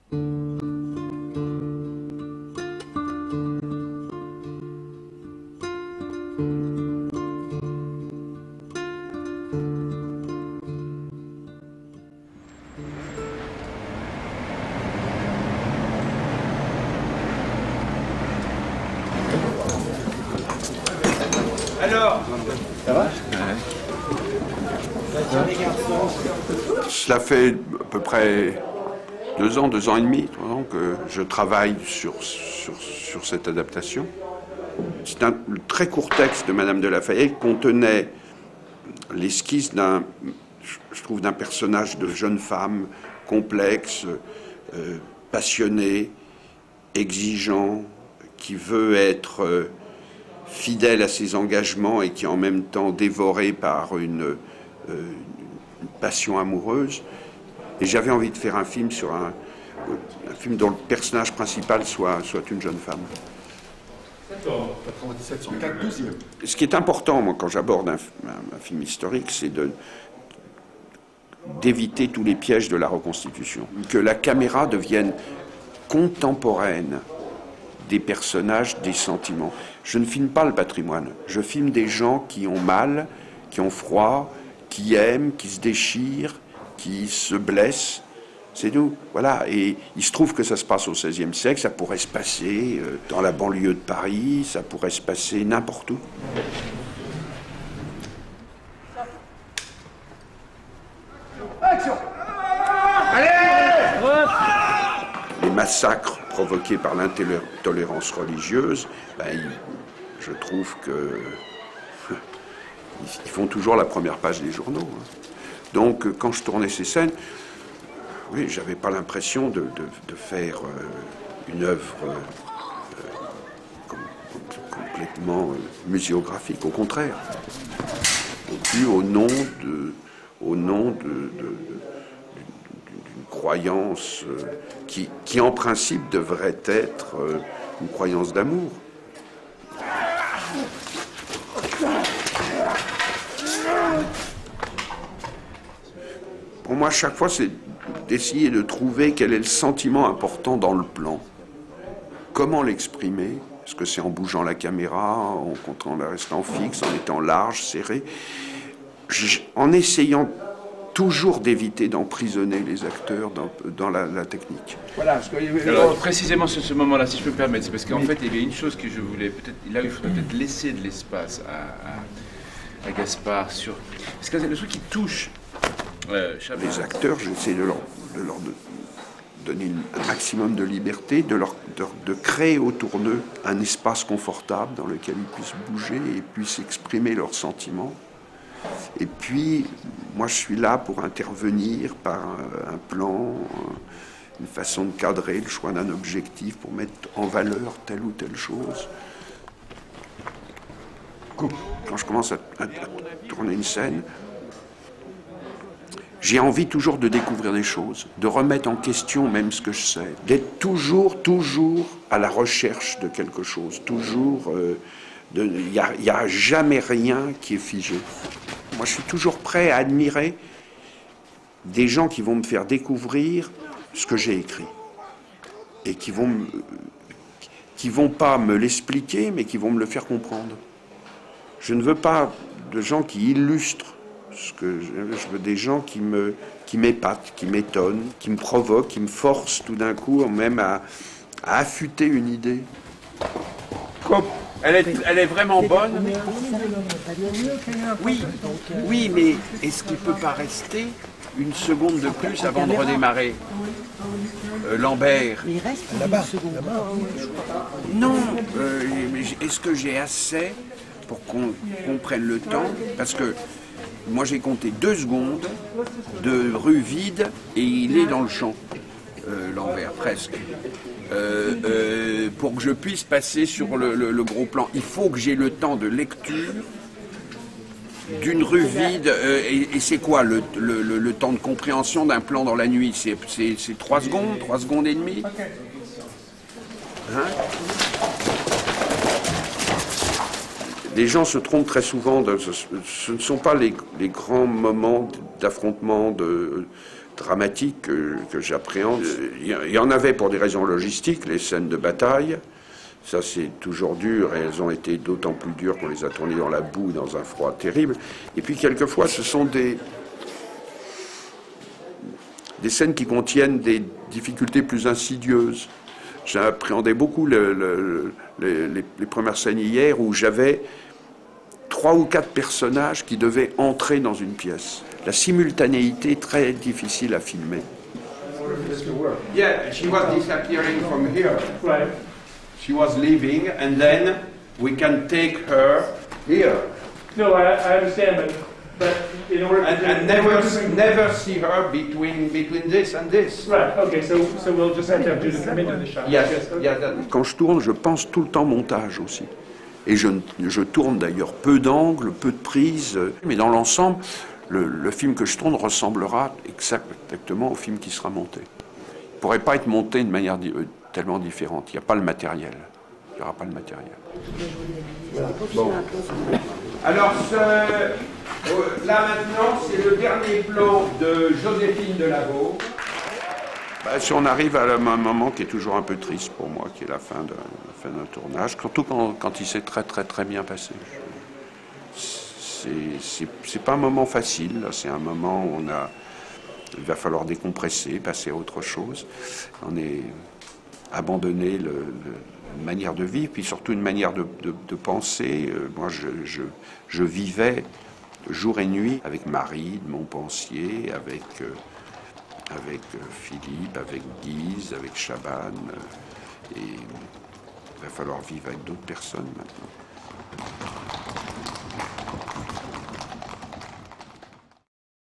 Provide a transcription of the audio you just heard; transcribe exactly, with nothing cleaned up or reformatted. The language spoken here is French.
Alors, ça va? Cela fait à peu près deux ans, deux ans et demi, trois ans que je travaille sur, sur, sur cette adaptation. C'est un très court texte de Madame de La Fayette contenait l'esquisse d'un, je trouve, d'un personnage de jeune femme complexe, euh, passionné, exigeant, qui veut être euh, fidèle à ses engagements et qui est en même temps dévoré par une, euh, une passion amoureuse. Et j'avais envie de faire un film sur un, un film dont le personnage principal soit, soit une jeune femme. Ce qui est important, moi, quand j'aborde un, un, un film historique, c'est de d'éviter tous les pièges de la reconstitution. Que la caméra devienne contemporaine des personnages, des sentiments. Je ne filme pas le patrimoine, je filme des gens qui ont mal, qui ont froid, qui aiment, qui se déchirent, qui se blessent. C'est nous, voilà. Et il se trouve que ça se passe au seizième siècle, ça pourrait se passer euh, dans la banlieue de Paris, ça pourrait se passer n'importe où. action! Allez! Les massacres provoqués par l'intolérance religieuse, ben, ils, je trouve que ils font toujours la première page des journaux. Hein. Donc, quand je tournais ces scènes, oui, j'avais pas l'impression de, de, de faire euh, une œuvre euh, com complètement euh, muséographique. Au contraire, non plus au nom de, au nom de, de, d'une croyance euh, qui, qui, en principe, devrait être euh, une croyance d'amour. Pour moi, chaque fois, c'est d'essayer de trouver quel est le sentiment important dans le plan. Comment l'exprimer? Est-ce que c'est en bougeant la caméra, en, en restant fixe, en étant large, serré? Je, en essayant toujours d'éviter d'emprisonner les acteurs dans, dans la, la technique. Voilà. Ce que... Alors, précisément sur ce moment-là, si je peux me permettre, c'est parce qu'en oui. fait, il y avait une chose que je voulais peut-être... Là, il faudrait peut-être laisser de l'espace à, à, à Gaspard sur... Parce que le truc qui touche... Euh, les acteurs, j'essaie de leur, de leur de donner un maximum de liberté, de, leur, de, de créer autour d'eux un espace confortable dans lequel ils puissent bouger et puissent exprimer leurs sentiments. Et puis, moi, je suis là pour intervenir par un, un plan, une façon de cadrer, le choix d'un objectif pour mettre en valeur telle ou telle chose. Quand je commence à, à, à tourner une scène, j'ai envie toujours de découvrir des choses, de remettre en question même ce que je sais, d'être toujours, toujours à la recherche de quelque chose, toujours, il euh, n'y a, y a jamais rien qui est figé. Moi, je suis toujours prêt à admirer des gens qui vont me faire découvrir ce que j'ai écrit et qui vont, me, qui vont pas me l'expliquer, mais qui vont me le faire comprendre. Je ne veux pas de gens qui illustrent. Ce que je, je veux des gens qui me, qui m'épatent, qui m'étonnent, qui me provoquent, qui me forcent tout d'un coup même à, à affûter une idée. Elle est, elle est vraiment bonne. Oui, oui, mais est-ce qu'il ne peut pas rester une seconde de plus avant de redémarrer euh, Lambert. Il reste là-bas. Non, euh, est-ce que j'ai assez pour qu'on qu'on prenne le temps? Parce que moi, j'ai compté deux secondes de rue vide et il est dans le champ, euh, Lambert, presque. Euh, euh, pour que je puisse passer sur le, le, le gros plan, il faut que j'ai le temps de lecture d'une rue vide. Euh, et et c'est quoi le, le, le, le temps de compréhension d'un plan dans la nuit? C'est trois secondes, trois secondes et demie. Hein? Les gens se trompent très souvent. De, ce, ce ne sont pas les, les grands moments d'affrontement, de, dramatiques que, que j'appréhende. Il y en avait pour des raisons logistiques, les scènes de bataille. Ça, c'est toujours dur, et elles ont été d'autant plus dures qu'on les a tournées dans la boue, dans un froid terrible. Et puis, quelquefois, ce sont des, des scènes qui contiennent des difficultés plus insidieuses. J'ai appréhendé beaucoup le, le, le, les, les premières scènes hier où j'avais trois ou quatre personnages qui devaient entrer dans une pièce. La simultanéité est très difficile à filmer. Yeah, she was disappearing from here. Right. She was leaving, and then we can take her here. No, I, I understand, but, but in order And, to... and never, never see her between, between this and this. Right, okay, so, so we'll just have to have Judith come into the shot. Yes, okay. yeah, that, Quand je tourne, je pense tout le temps montage aussi. Et je, je tourne d'ailleurs peu d'angles, peu de prises. Mais dans l'ensemble, le, le film que je tourne ressemblera exactement au film qui sera monté. Il ne pourrait pas être monté de manière di tellement différente. Il n'y a pas le matériel. Il n'y aura pas le matériel. Bon. Alors, ce, euh, là maintenant, c'est le dernier plan de Joséphine Delaveau. Bah, si on arrive à un moment qui est toujours un peu triste pour moi, qui est la fin d'un fin d'un tournage, surtout quand, quand il s'est très très très bien passé. C'est pas un moment facile, c'est un moment où on a, il va falloir décompresser, passer à autre chose. On est abandonné le, le, une manière de vivre, puis surtout une manière de, de, de penser. Euh, moi, je, je, je vivais jour et nuit avec Marie de Montpensier, avec... Euh, avec Philippe, avec Guise, avec Chaban, et il va falloir vivre avec d'autres personnes maintenant.